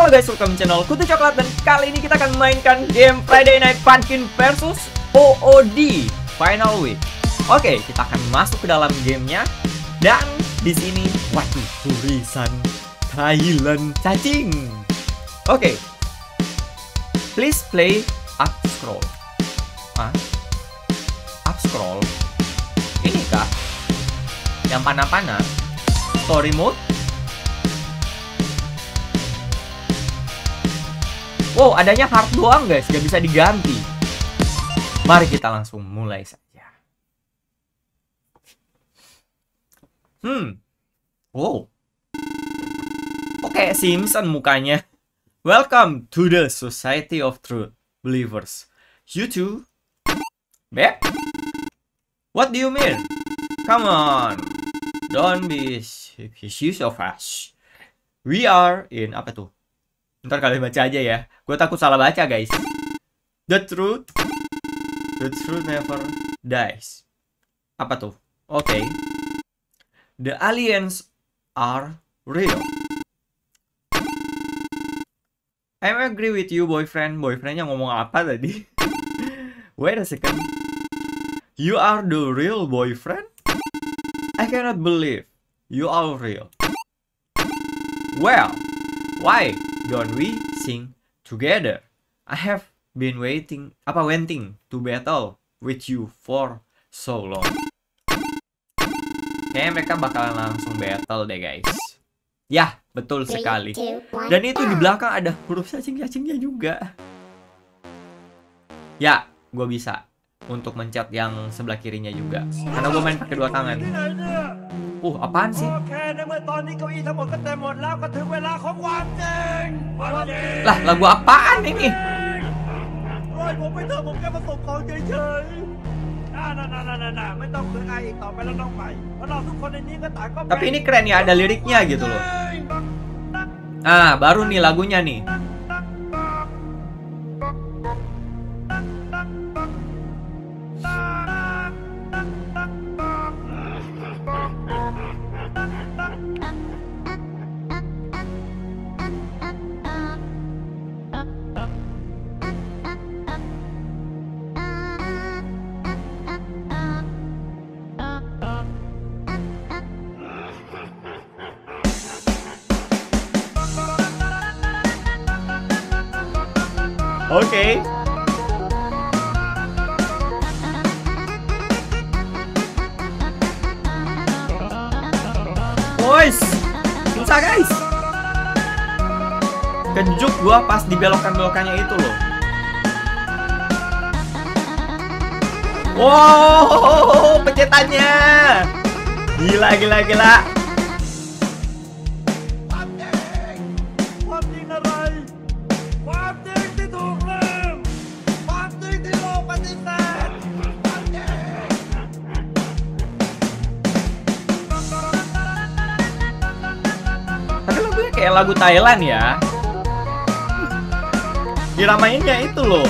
Halo guys, welcome to channel Kutu Coklat. Dan kali ini kita akan memainkan game Friday Night Funkin' versus OOD Final Week. Oke, kita akan masuk ke dalam gamenya. Dan di sini, waduh, tulisan Thailand cacing. Oke, please play up scroll. Up scroll. Ini kah? Yang panah-panah. Story mode. Wow, adanya heart doang guys, gak bisa diganti. Mari kita langsung mulai saja. Wow. Oke, Simpson mukanya. Welcome to the Society of Truth Believers. You too? Back? What do you mean? Come on. Don't be so fast. We are in apa tuh? Ntar kalian baca aja ya. Gue takut salah baca guys. The truth never dies. Apa tuh? Oke. The aliens are real. I agree with you boyfriend. Boyfriendnya ngomong apa tadi? Wait a second. You are the real boyfriend? I cannot believe you are real. Well, why don't we sing together? I have been waiting to battle with you for so long. Kayaknya mereka bakalan langsung battle deh guys. Ya, betul sekali. Dan itu di belakang ada huruf cacing-cacingnya juga. Ya, gue bisa untuk mencet yang sebelah kirinya juga. Karena gue main pakai dua tangan. Apaan sih? Lah, lagu apaan ini? Tapi ini keren ya, ada liriknya gitu loh. Baru nih lagunya nih. Oke. Boys, susah guys. Kejuk gua pas di belokan-belokannya itu loh. Wow, pencetannya. Gila. Kayak lagu Thailand ya. Diramainnya itu loh.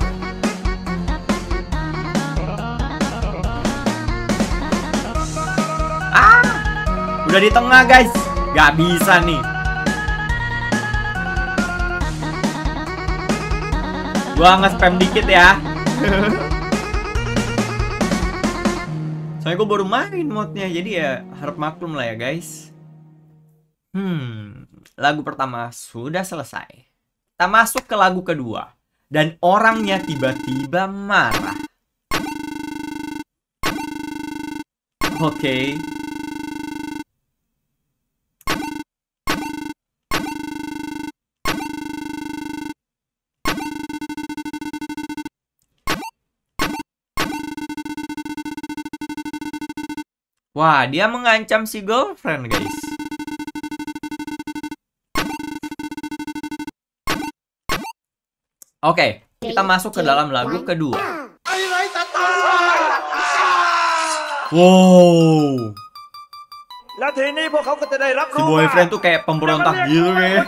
Udah di tengah guys. Gak bisa nih. Gua nge-spam dikit ya. Soalnya gue baru main modnya, jadi ya harap maklum lah ya guys. Lagu pertama sudah selesai. Kita masuk ke lagu kedua. Dan orangnya tiba-tiba marah. Oke. Wah, dia mengancam si girlfriend guys. Oke, kita masuk ke dalam lagu kedua. Wow. Si boyfriend tuh kayak pemberontak gitu ya.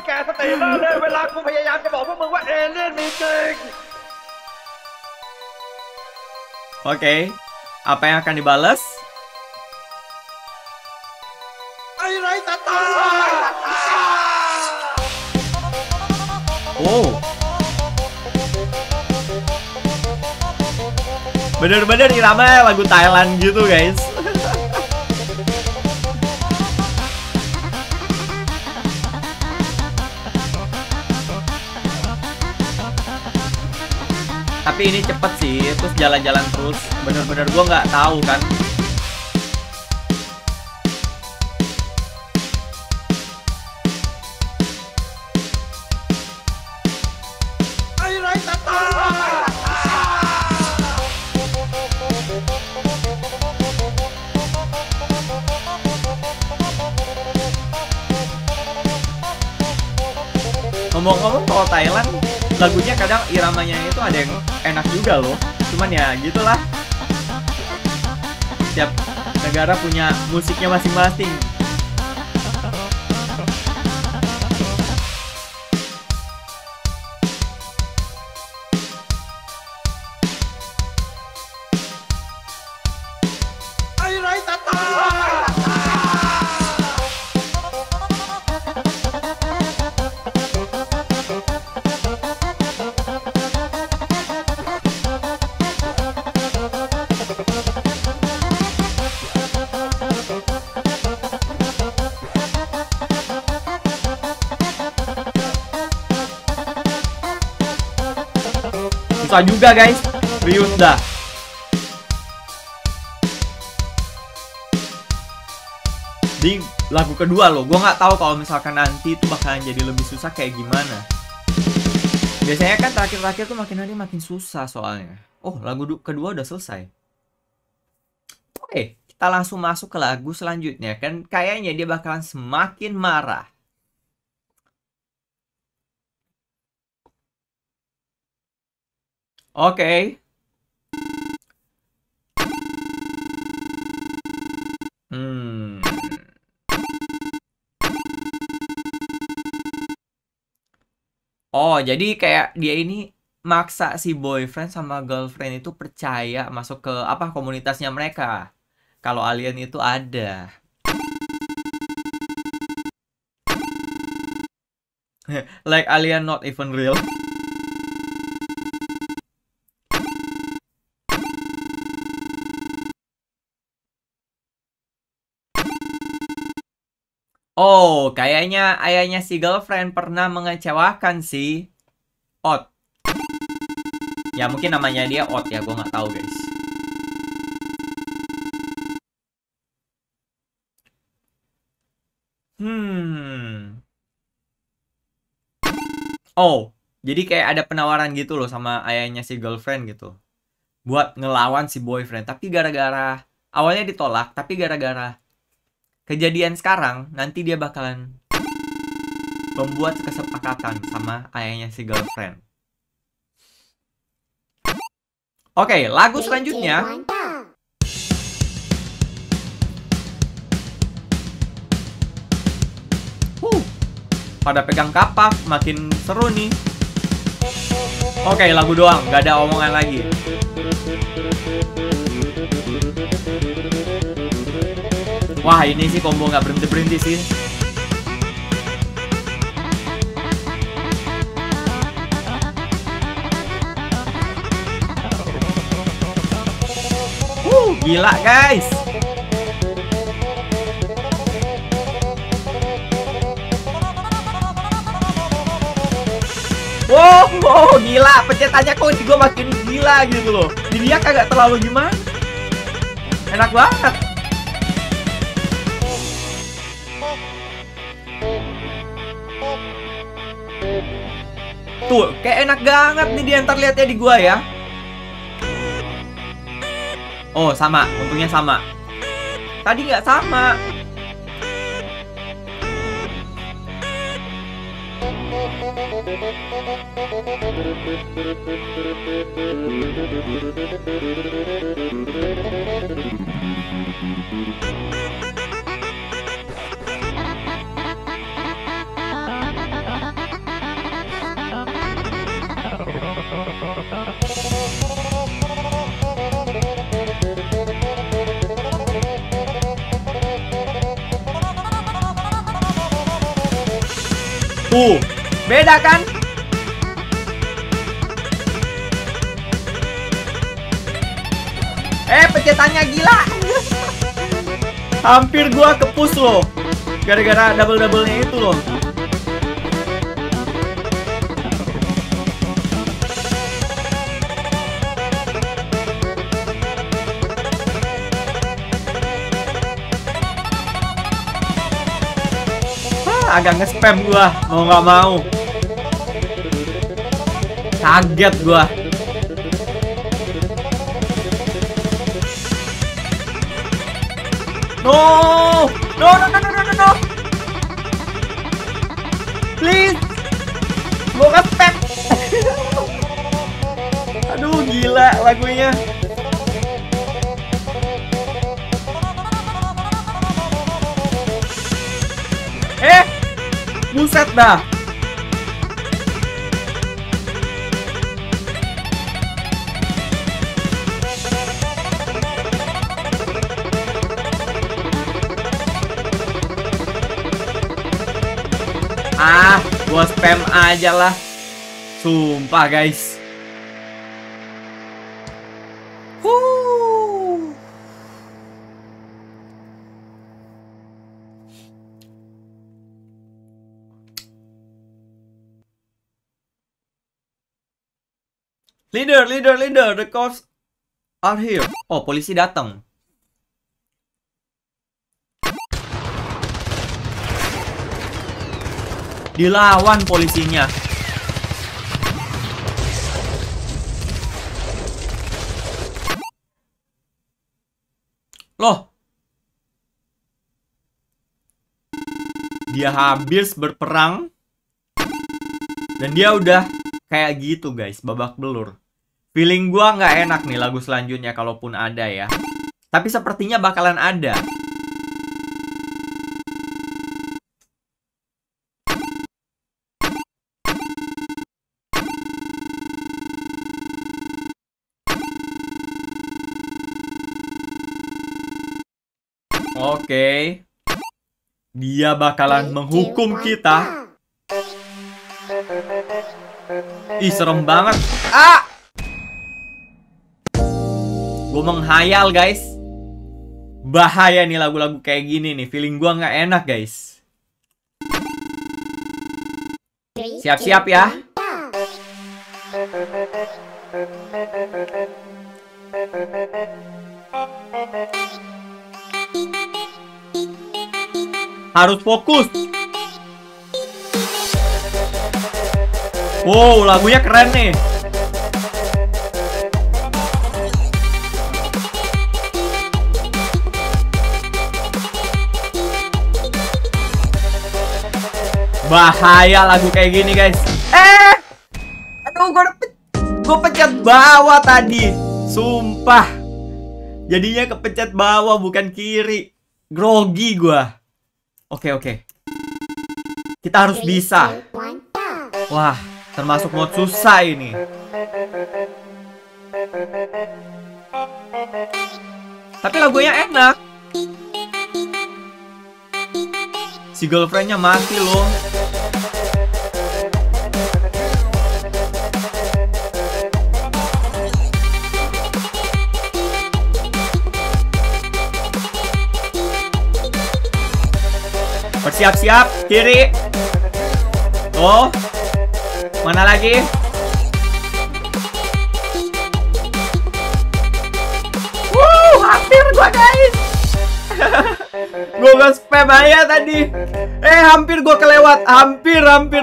Oke, apa yang akan dibalas? Oh, bener-bener irama lagu Thailand gitu guys. Tapi ini cepet sih, terus jalan-jalan terus. Bener-bener gue nggak tahu kan. Ngomong-ngomong kalau Thailand, lagunya kadang iramanya itu ada yang enak juga loh. Cuman ya gitulah. Setiap negara punya musiknya masing-masing. Susah juga guys, serius dah. Di lagu kedua loh, gue nggak tahu kalau misalkan nanti itu bakalan jadi lebih susah kayak gimana. Biasanya kan terakhir-terakhir tuh makin hari makin susah soalnya. Oh, lagu kedua udah selesai. Oke, kita langsung masuk ke lagu selanjutnya. Kan kayaknya dia bakalan semakin marah. Oke. Oh, jadi kayak dia ini maksa si boyfriend sama girlfriend itu percaya masuk ke apa komunitasnya mereka. Kalau alien itu ada. Like alien not even real. Oh, kayaknya ayahnya si girlfriend pernah mengecewakan si Ot. Ya mungkin namanya dia Ot ya, gue nggak tahu guys. Oh, jadi kayak ada penawaran gitu loh sama ayahnya si girlfriend gitu. Buat ngelawan si boyfriend. Tapi gara-gara awalnya ditolak, tapi gara-gara kejadian sekarang, nanti dia bakalan membuat kesepakatan sama ayahnya si girlfriend. Oke, lagu selanjutnya. Pada pegang kapak, makin seru nih. Oke, lagu doang, gak ada omongan lagi. Wah, ini sih combo nggak berhenti-berhenti sih. Gila guys. Wow, gila. Pencetannya kok gue makin gila gitu loh. Jadi dia kagak terlalu gimana. Enak banget. Tuh, kayak enak banget nih dia, ntar lihatnya di gua ya. Oh, sama, untungnya sama. Tadi nggak sama. Beda kan? Pencetannya gila. Hampir gua kepus loh. Gara-gara double-doublenya itu loh. Agak nge-spam gua, mau nggak mau. Kaget gua. No, no, no, no, no, no, no. Please, gua nge-spam. Aduh, gila lagunya. Buset dah. Gua spam aja lah. Sumpah guys. Leader, the cops are here. Oh, polisi datang. Dilawan polisinya. Loh. Dia habis berperang. Dan dia udah kayak gitu guys, babak belur. Feeling gua nggak enak nih lagu selanjutnya kalaupun ada ya. Tapi sepertinya bakalan ada. Oke. Dia bakalan menghukum kita. Ih, serem banget. Gue menghayal guys. Bahaya nih lagu-lagu kayak gini nih. Feeling gue nggak enak guys. Siap-siap ya. Harus fokus. Wow, lagunya keren nih. Bahaya lagu kayak gini guys. Aduh, gue pencet bawah tadi. Sumpah. Jadinya kepencet bawah bukan kiri. Grogi gue. Oke. Kita harus bisa. Wah, termasuk mod susah ini. Tapi lagunya enak. Si girlfriendnya mati loh. Bersiap-siap, kiri. Oh, mana lagi? Hampir gua guys. Gue gak spam aja tadi. Hampir gue kelewat. Hampir.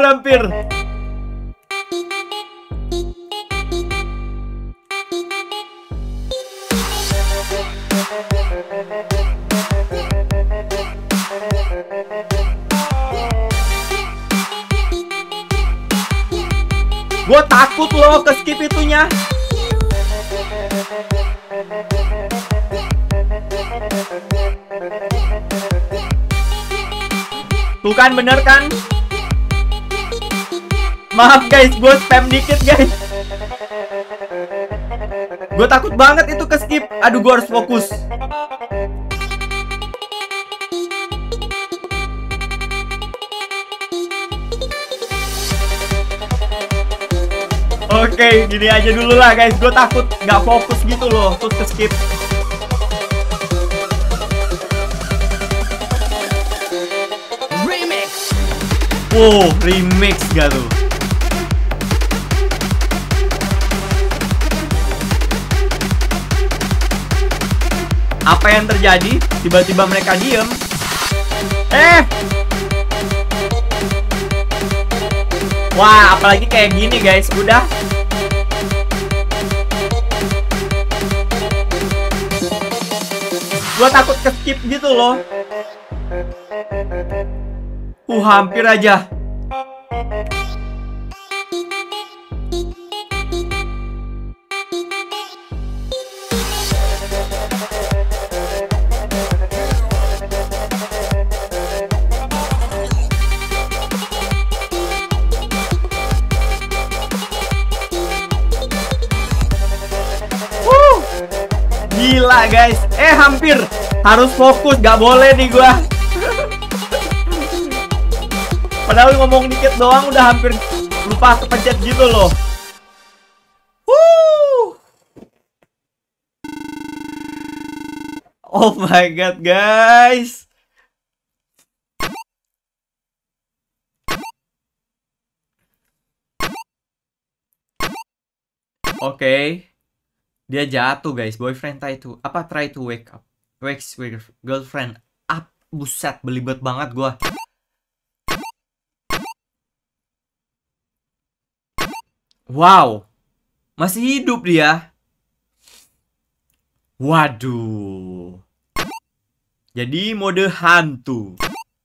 Gue takut loh ke skip itunya. Tuh kan, bener kan? Maaf guys, gue spam dikit guys. Gue takut banget itu ke skip. Aduh, gue harus fokus. Oke, gini aja dulu lah guys. Gue takut nggak fokus gitu loh, terus ke skip. Remix gak tuh? Apa yang terjadi? Tiba-tiba mereka diem. Wah, apalagi kayak gini guys. Udah. Gua takut ke-skip gitu loh. Hampir aja. Gila guys. Hampir. Harus fokus, gak boleh nih gua. Padahal ngomong dikit doang udah hampir lupa kepencet gitu loh. Oh my god guys. Oke. Dia jatuh guys. Boyfriend try to wake girlfriend up. Buset, belibet banget gua. Wow. Masih hidup dia. Waduh. Jadi mode hantu.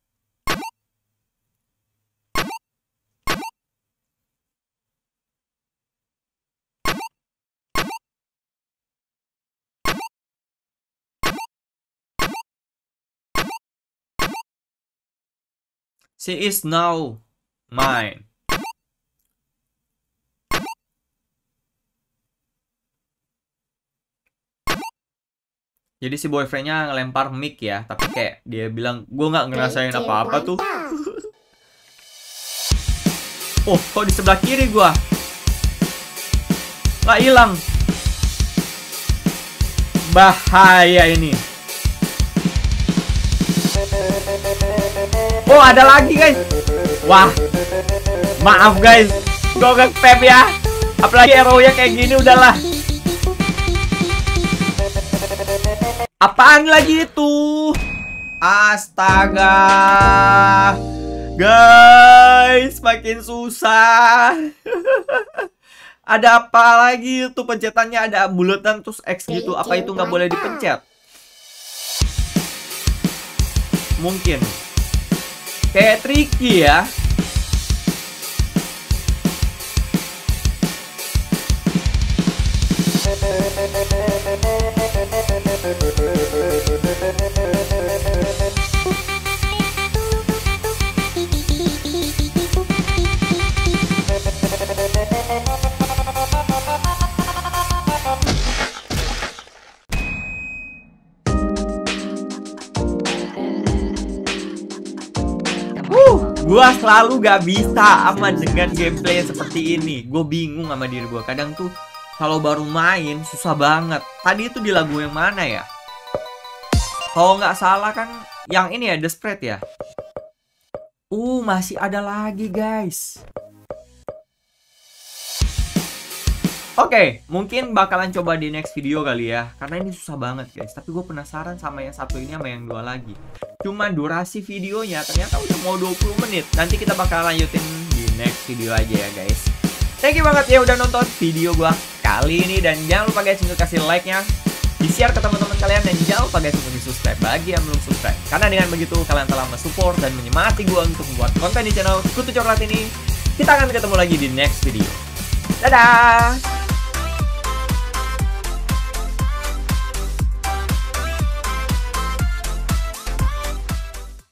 She is now mine. Jadi si boyfriendnya ngelempar mic ya, tapi kayak dia bilang, gue nggak ngerasain apa-apa tuh. Oh, kok di sebelah kiri gua? Nggak hilang. Bahaya ini. Oh, ada lagi guys. Wah, maaf guys, gue nge-spam ya. Apalagi hero-nya kayak gini, udahlah. Apaan lagi itu? Astaga. Guys, makin susah. Ada apa lagi itu pencetannya? Ada bulatan terus X gitu. Apa itu nggak boleh dipencet? Mungkin. Kayak tricky ya. Gua selalu gak bisa aman dengan gameplay seperti ini. Gue bingung sama diri gue. Kadang tuh kalau baru main susah banget. Tadi itu di lagu yang mana ya? Kalau nggak salah kan yang ini ya, The Spread ya. Masih ada lagi guys. Oke, mungkin bakalan coba di next video kali ya. Karena ini susah banget guys. Tapi gue penasaran sama yang satu ini sama yang dua lagi. Cuma durasi videonya ternyata udah mau 20 menit. Nanti kita bakal lanjutin di next video aja ya guys. Thank you banget ya udah nonton video gue kali ini. Dan jangan lupa guys untuk kasih like-nya, di-share ke teman-teman kalian. Dan jangan lupa guys untuk di-subscribe bagi yang belum subscribe. Karena dengan begitu kalian telah mensupport dan menyemangati gue untuk membuat konten di channel Kutu Coklat ini. Kita akan ketemu lagi di next video. Dadah!